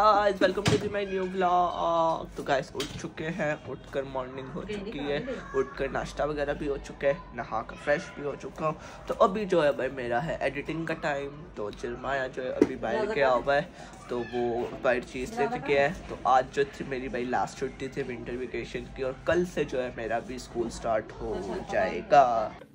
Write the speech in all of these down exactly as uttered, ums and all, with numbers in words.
Guys, welcome to my new vlog. तो guys उठ चुके हैं, उठकर मॉर्निंग हो चुकी है, उठकर नाश्ता वगैरह भी हो चुका है, नहा कर फ्रेश भी हो चुका हूँ। तो अभी जो है भाई मेरा है एडिटिंग का टाइम। तो जरमाया जो है अभी बाहर गया हुआ है, तो वो बाहर चीज़ लेते गया है। तो आज जो थी मेरी भाई लास्ट छुट्टी थी विंटर वेकेशन की, और कल से जो है मेरा भी स्कूल स्टार्ट हो जाएगा।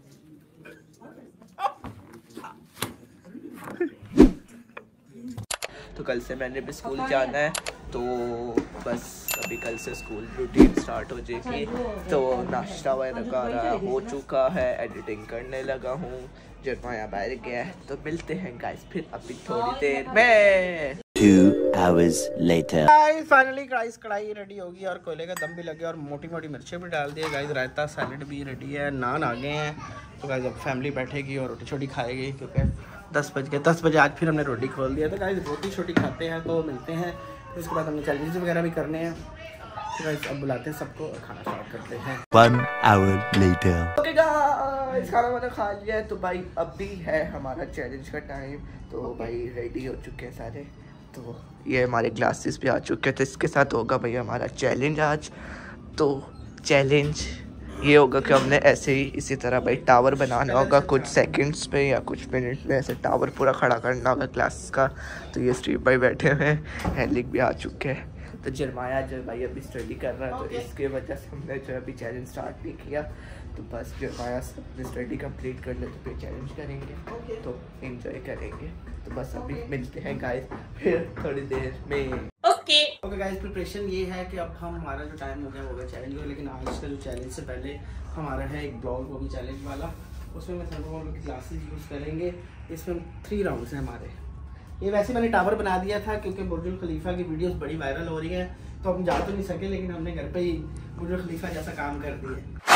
तो कल से मैंने भी स्कूल जाना है, तो बस अभी कल से स्कूल रूटीन स्टार्ट हो जाएगी। तो नाश्ता वगैरह हो चुका है, एडिटिंग करने लगा हूँ, जरमाया बाहर गया है। तो मिलते हैं गाइस फिर अभी थोड़ी देर में। Two hours later. Finally guys कढ़ाई रेडी होगी और कोयले का दम भी लगे और मोटी मोटी मिर्चें भी डाल दिए गाइस। रायता सैलड भी रेडी है, नान आ गए हैं। तो गाइस अब फैमिली बैठेगी और रोटी छोटी खाएगी, क्योंकि दस बज गए दस बजे आज फिर हमने रोटी खोल दिया। तो गाइस रोटी छोटी खाते हैं, तो मिलते हैं। फिर उसके बाद हमने चैलेंज वगैरह भी करने हैं। तो गाइस अब बुलाते हैं सबको और खाना स्टार्ट करते हैं। One hour later. Okay guys, खाना वाना खा लिया है, तो भाई अभी है हमारा चैलेंज का टाइम। तो भाई रेडी हो चुके हैं सारे, तो ये हमारे ग्लासेस भी आ चुके हैं। तो इसके साथ होगा भाई हमारा चैलेंज आज। तो चैलेंज ये होगा कि हमने ऐसे ही इसी तरह भाई टावर बनाना होगा, कुछ सेकंड्स में या कुछ मिनट में ऐसे टावर पूरा खड़ा करना होगा क्लास का। तो ये स्ट्रीप भाई बैठे हुए हैं, हेलिक भी आ चुके हैं। तो जरमाया जो भाई अभी स्टडी कर रहा है, तो इसके वजह से हमने जो अभी चैलेंज स्टार्ट नहीं किया। तो बस जरमाया स्टडी कंप्लीट कर ले तो फिर चैलेंज करेंगे, तो एंजॉय करेंगे। तो बस अभी मिलते हैं गाइस फिर थोड़ी देर में। ओके ओके गाइस, प्रिपरेशन ये है कि अब हम हमारा जो टाइम हो गया वो गया चैलेंज हो, लेकिन आज का जो चैलेंज से पहले हमारा है एक ब्लॉग, वो भी चैलेंज वाला। उसमें मैं थर्मोमीटर की ग्लासेस यूज़ करेंगे। इसमें थ्री राउंड्स हैं हमारे। ये वैसे मैंने टावर बना दिया था क्योंकि बुर्ज खलीफा की वीडियोस बड़ी वायरल हो रही हैं, तो हम जा तो नहीं सके, लेकिन हमने घर पे ही बुर्ज खलीफा जैसा काम कर दिया।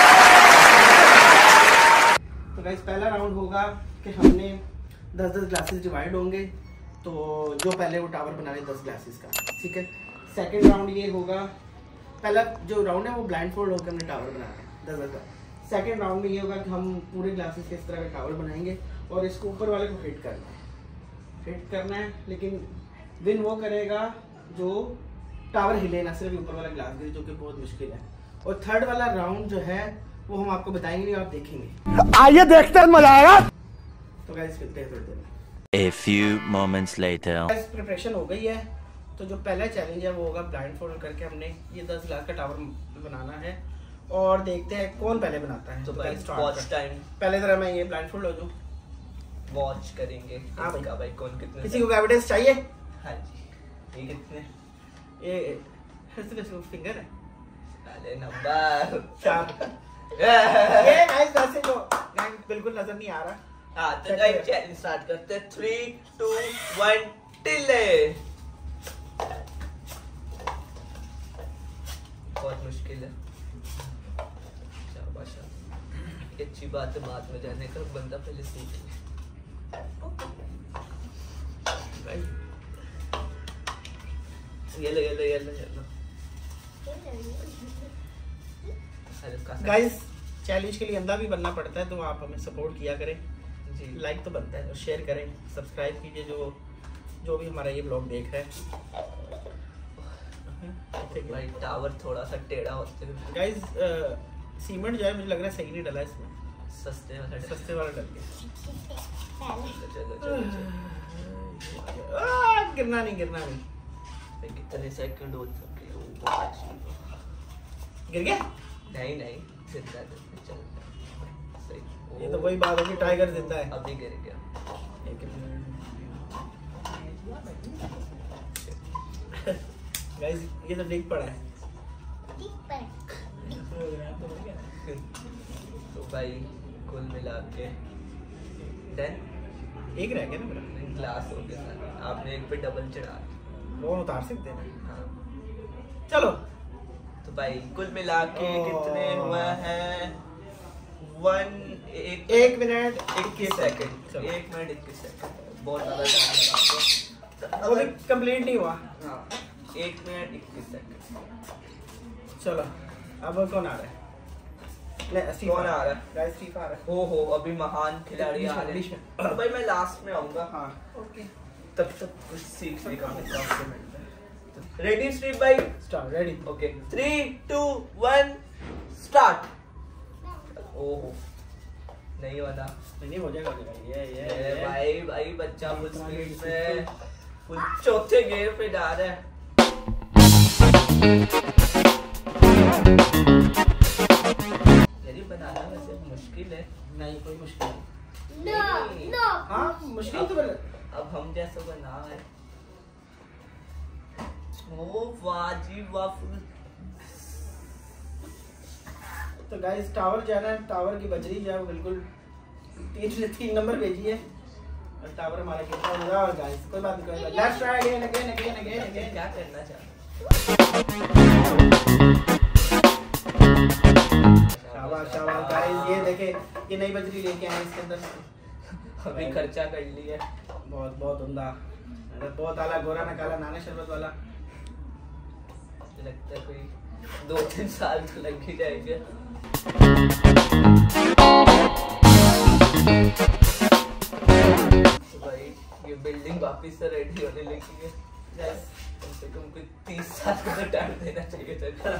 तो गाइस पहला राउंड होगा कि हमने दस दस ग्लासेस डिवाइड होंगे, तो जो पहले वो टावर बना रहे दस ग्लासेस का, ठीक है। सेकंड राउंड ये होगा, पहला जो राउंड है वो ब्लाइंड फोल्ड होकर हमने टावर बनाया है दस दस का। सेकंड राउंड में ये होगा कि हम पूरे ग्लासेस के इस तरह का टावर बनाएंगे और इसको ऊपर वाले को हिट करना है हिट करना है लेकिन विन वो करेगा जो टावर हिले ना, सिर्फ ऊपर वाला ग्लास गिरे, जो कि बहुत मुश्किल है। और थर्ड वाला राउंड जो है वो हम आपको बताएंगे नहीं, आप देखेंगे। आइए देखते हैं, मजा आएगा। तो गाइस मिलते हैं थोड़ी देर में। A few moments later. Guys preparation हो गई है, तो जो पहला चैलेंज है वो होगा ब्लाइंड फोल्ड करके हमने ये दस ग्लास का टावर बनाना है, और देखते हैं कौन पहले बनाता है। तो तो भाई वॉच टाइम, पहले तरह मैं ये ब्लाइंड फोल्ड हो जाऊं, वॉच करेंगे। हाँ भाई, भाई कौन कितने, किसी को एविडेंस चाहिए? हाँ जी, ये कितने, ये फिंगर है, अरे नंबर चार। ये गाइस वैसे तो बिल्कुल नजर नहीं आ रहा। हाँ तो गाइस चैलेंज स्टार्ट करते हैं। थ्री टू वन टिले। बहुत मुश्किल है, शाबाश, अच्छी बात है, बाद में जाने का बंदा पहले सीख ले। ये लो ये लो ये लो ये लो। गाइस चैलेंज के लिए अंधा भी बनना पड़ता है, तो आप हमें सपोर्ट किया करें जी, लाइक तो बनता है, और शेयर करें, सब्सक्राइब कीजिए जो जो भी हमारा ये ब्लॉग देख रहा है। भाई टावर थोड़ा सा टेढ़ा होते हुए गाइस सीमेंट जो है मुझे लग रहा है सही नहीं डला इसमें, सस्ते वाला सस्ते वाला डल गया। चलो चलो चलो, आ, गिरना नहीं गिरना नहीं। भाई कितने सेकंड हो चुके हैं, गिर गया? नहीं नहीं, जिंदा जिंदा चल सही। ये तो वही बात होगी, टाइगर जिंदा है। अभी गिर गया। गाइस ये तो डिग पड़ा है। तो भाई कुल मिला के टेन, एक रह गया ना मेरा ग्लास हो गया, आपने एक पे डबल चढ़ा, वो उतार सकते हैं। हाँ चलो तो भाई कुल मिला के कितने हुआ है, वन एक, एक मिनट इक्कीस सेकंड, एक मिनट इक्कीस सेकंड, बहुत ज्यादा टाइम लगा। वो भी कंप्लीट नहीं हुआ। हाँ एक मिनट इक्कीस सेकंड। चलो अब कौन आ रहा है? कौन आ रहा है? गाइस स्टीफ आ रहा है। हो हो अभी महान खिलाड़ी आ रहे हैं। तो भाई मैं लास्ट में आऊंगा। हाँ ओके तब तक कुछ सीखने का मौका मिलता है। रेडी स्ट्रीप भाई? Start. Ready? Okay three two one start. ओह नहीं होना, नहीं हो जाएगा ये ये ये भाई भाई बच्चा फुल स्पीड में फुल चौथे गियर पे जा रहा है। यदि बनाना वैसे मुश्किल है। नहीं कोई मुश्किल नहीं। नहीं। नो हाँ मुश्किल तो बना। अब हम जैसा बना है। ओ वाह जी वाह फुल। तो गाइस टावर जो है ना, टावर की बजरी जो है वो बिल्कुल तीन तीन नंबर भेजी है और टावर हमारा कितना होगा। और गाइस कोई बात नहीं, कोई बात। Let's try again again again again again. क्या करना चाहते शाबाश शाबाश गाइस। ये देखे ये नई बजरी लेके आए इसके अंदर। अभी खर्चा कर लिया। बहुत बहुत उम्दा, बहुत आला गोरा ना काला नाना शरबत वाला। लगता है कोई दो तीन साल तो लग ही जाएंगे। तो भाई ये बिल्डिंग वापस से रेडी होने लगी है। कम से कम कोई तीस साल का तो टाइम देना चाहिए था।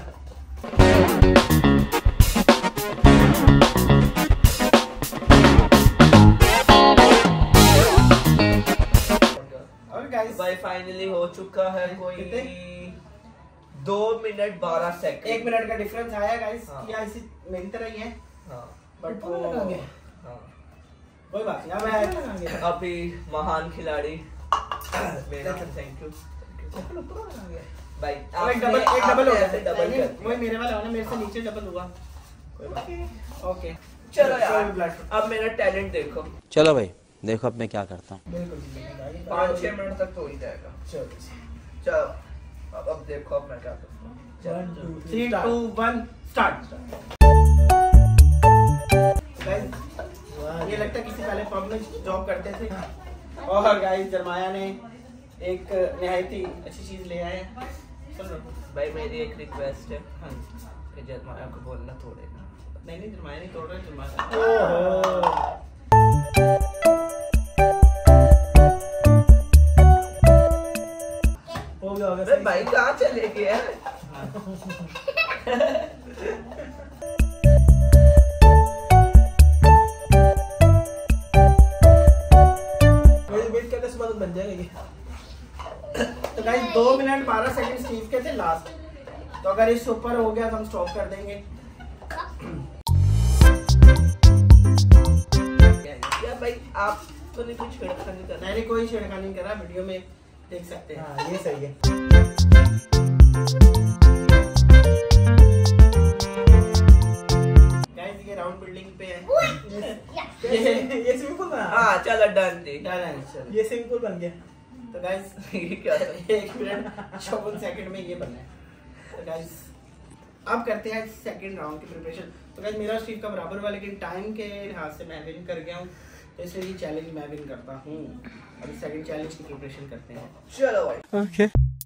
और गाइस भाई फाइनली हो चुका है कोई दो मिनट बारह सेकंड। एक मिनट का डिफरेंस आया गाइस। हाँ। या इसी मेरी तरह ही है हाँ बट वो हाँ कोई बात नहीं। अब मैं अभी महान खिलाड़ी मेरा थैंक यू भाई। एक डबल एक डबल हो गया। डबल नहीं, कर वही मेरे वाला होना, मेरे से नीचे डबल हुआ। कोई बात नहीं। ओके चलो यार अब मेरा टैलेंट देखो। चलो भाई देखो अब मैं क्या करता हूँ। बिल्कुल पाँच छह मिनट तक तो हो ही जाएगा। चलो चलो अब अब देखो अब मैं क्या करता हूँ। Three two one start. ये लगता है किसी पहले पब में जॉब करते थे। और गाइस जरमाया ने एक निहायत ही अच्छी चीज ले आए हैं। सुन लो भाई मेरी एक रिक्वेस्ट है हाँ कि जरमाया को बोलना तोड़ेगा। नहीं नहीं जरमाया नहीं तोड़ रहे जरमाया। हो गया होगा अरे भाई कहाँ चले गए? वेट करने से बाद बन जाएगा ये। तो गाइस दो मिनट बारह सेकंड स्टीव के थे लास्ट। तो अगर इस ऊपर हो गया तो हम स्टॉप कर देंगे। क्या भाई आप तो नहीं कुछ छेड़खानी करना? मैंने कोई छेड़खानी नहीं करा, वीडियो में देख सकते हैं। हाँ ये सही है। गाइस ये राउंड बिल्डिंग पे है। ये ये सिंपल बना। हाँ चलो डन थी। डन है चलो। ये सिंपल बन गया। तो गाइस ये क्या है? एक मिनट चौवन सेकंड में ये बनना है। तो गाइस अब करते हैं सेकंड राउंड की प्रिपरेशन। तो गाइस मेरा स्ट्रीक का बराबर हुआ लेकिन टाइम के लिहाज से मैं विन कर गया हूँ, तो इसलिए ये चैलेंज मैं विन करता हूँ। अब सेकंड चैलेंज की प्रिपरेशन करते हैं। चलो भाई ओके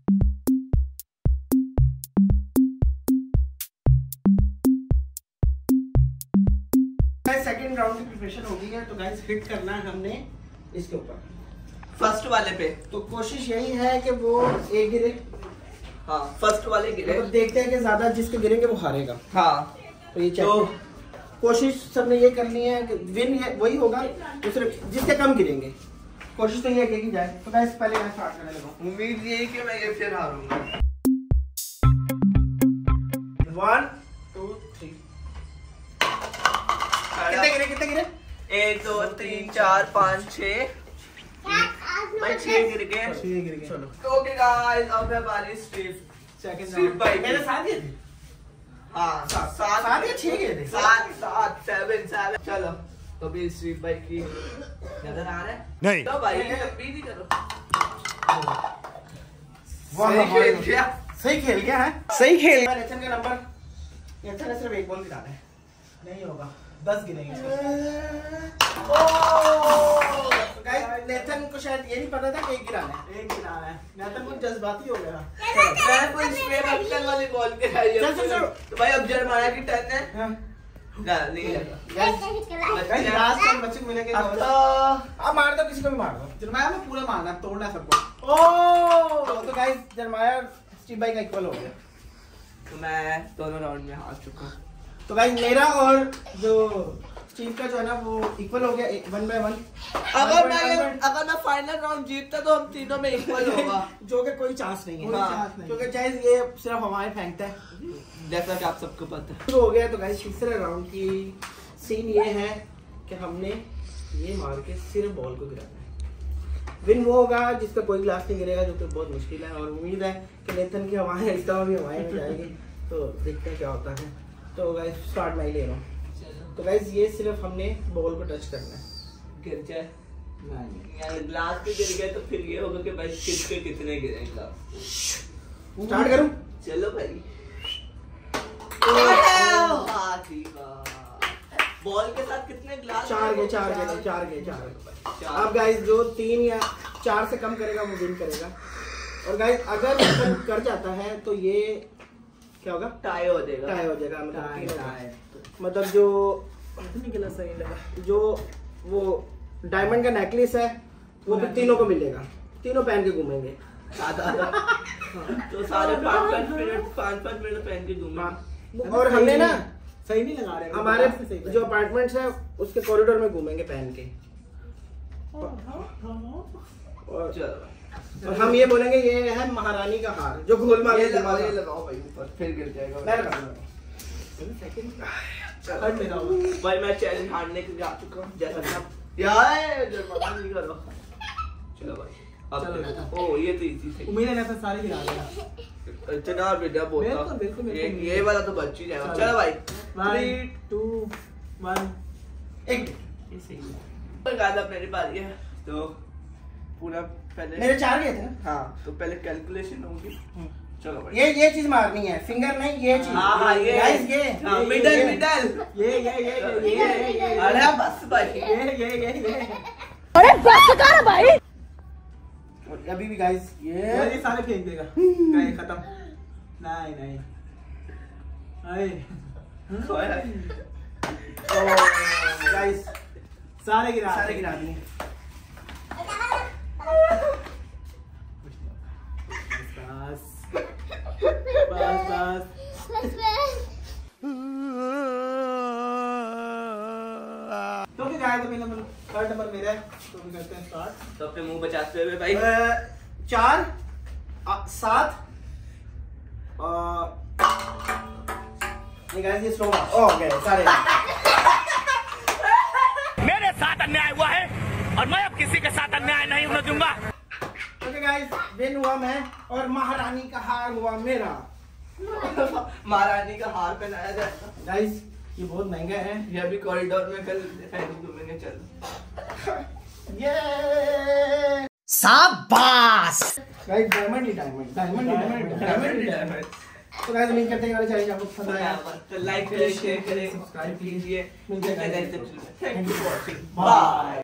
गाइस सेकंड राउंड की प्रिपरेशन हो गई है। तो गाइस हिट करना है हमने इसके ऊपर फर्स्ट वाले पे। तो कोशिश यही है कि वो एक गिरे। हाँ फर्स्ट वाले गिरे। तो देखते हैं कि ज्यादा जिसके गिरेंगे वो हारेगा। हाँ तो ये चेक तो कोशिश सबने ये करनी है कि विन है वही होगा दूसरे जिसके कम गिरेंगे। कोशिश तो ये है कि जाए। तो गाइस पहले मैं स्टार्ट करने लगा। उम्मीद यही कि मैं ये फिर हारूंगा। One two three. कितने गिरे कितने गिरे? एक दो तीन चार पाँच छः भाई छः गिर गए। छह गिर गए। चलो तो ओके गाइस अब है बारी स्ट्रीफ। सेकंड सिर्फ राउंड भाई मेरे साथ ही थे। हाँ सात सात सात या छह गए थे? सात सात सेवन सेवन। चलो तो भी स्ट्रीफ भाई की नजर आ रहा है? नहीं। तो भाई लंबी नहीं करो। वाह सही खेल गया। सही खेल गया है। सही खेल। नेचन का नंबर नेचन ने सिर्फ एक बॉल गिराना है। नहीं होगा दस गिरेंगे। गाइस नेथन को शायद ये नहीं पता था कि एक गिराना है। एक गिराना है। नेथन कुछ जज्बाती हो गया। मैं कोई स्प्रे बक्कल वाली बॉल गिराई है। चल, चल, चल। तो भाई अब जरमाया की टर्न है। हाँ नहीं गाइस लास्ट टाइम बच्चे को मिलेंगे अब तो अब मार दो किसी को भी मार दो जरमाया में पूरा मारना तोड़ना सबको ओ तो गाइस जरमाया स्टीव भाई का इक्वल हो गया तो मैं दोनों राउंड में हार चुका हूँ। तो गाइस मेरा और जो स्टीव का जो है ना वो इक्वल हो गया वन बाय वन। अगर मैं ये अगर मैं फाइनल राउंड जीतता तो हम तीनों में इक्वल होगा जो कि कोई चांस नहीं है हाँ, क्योंकि चाहे ये सिर्फ हवाएं फेंकता है जैसा कि आप सबको पता है। शुरू हो गया। तो गाइस तीसरे राउंड की सीन ये है कि हमने ये मार के सिर्फ बॉल को गिराना है। विन वो होगा जिसका कोई ग्लास नहीं गिरेगा, जो कि बहुत मुश्किल है और उम्मीद है कि नेथन की हवाएं इस दफा भी हवाएं में जाएगी। तो देखते हैं क्या होता है। तो गाइस स्टार्ट मैं ही ले रहा हूँ। तो गाइस ये सिर्फ हमने बॉल को टच करना है। गिर जाए यार ग्लास पे गिर गए तो फिर ये होगा कि भाई किसके कितने गिरे ग्लास। स्टार्ट करूं? चलो भाई। बॉल के साथ कितने ग्लास? चार गए चार गए चार गए चार। अब गाइस जो तीन या चार से कम करेगा वो विन करेगा। और गाइस अगर वो कर जाता है तो ये क्या होगा? टाई हो जाएगा। टाई हो जाएगा मतलब मतलब जो निकला सही लगा जो वो डायमंड का नेकलेस है वो भी तीनों को मिलेगा। तीनों पहन के घूमेंगे। तो सारे पाँच पाँच मिनट पाँच पाँच मिनट पहन के घूमेंगे। और हमने ना सही नहीं लगा रहे हमारे जो अपार्टमेंट्स है उसके कॉरिडोर में घूमेंगे पहन के। और और हम ये बोलेंगे ये है महारानी का हार जो गोल मार ये लगाओ ये लगाओ भाई ऊपर फिर गिर जाएगा। मैं लगाऊंगा। भाई मैं चैलेंज हारने के लिए आ चुका हूं जैसा कि यार जर्मन नहीं करो। चलो भाई अब ओ ये तो इजी थे। उम्मीद है ऐसा सारे गिरा देगा। इतना बेटा बोलता बिल्कुल बिल्कुल ये ये वाला तो बच ही जाएगा। चलो भाई वन टू वन एक ये सही है। पर गाना मेरी बारी है तो पूरा पहले मेरे चार गए थे ना। हाँ तो पहले कैलकुलेशन होगी। चलो भाई ये ये चीज मारनी है फिंगर नहीं ये चीज। हाँ हाँ ये गाइस ये हाँ मिडल मिडल ये ये ये ये ये ये अरे बस भाई ये ये ये ये अरे बस कर भाई। और अभी भी गाइस ये ये सारे फेंक देगा। गाइस खत्म। नहीं नहीं अरे तो गाइस सारे गिरा सारे गिरा दिए। बस बस बस तो क्या गाइस अभी नंबर थर्ड नंबर मेरा है तो हम करते हैं स्टार्ट। तो अपने मुंह बचाते हुए भाई चार आ, सात ये गाइस ये स्लो ओ गए सारे। मेरे साथ अन्याय हुआ है और मैं अब किसी के साथ अन्याय नहीं होने दूंगा। ओके गाइस विन हुआ मैं और महारानी का हार हुआ मेरा। महारानी का हार पहनाया जाएगा। गाइस ये बहुत महंगा है। ये अभी कॉरिडोर में कल पहन घूमेंगे। चल ये शाबाश गाइस डायमंड ही डायमंड डायमंड ही डायमंड डायमंड ही डायमंड। तो गाइस उम्मीद करते हैं हमारे चैनल आपको पसंद आया तो लाइक करें शेयर करें सब्सक्राइब कीजिए। मिलते हैं thank you for watching bye.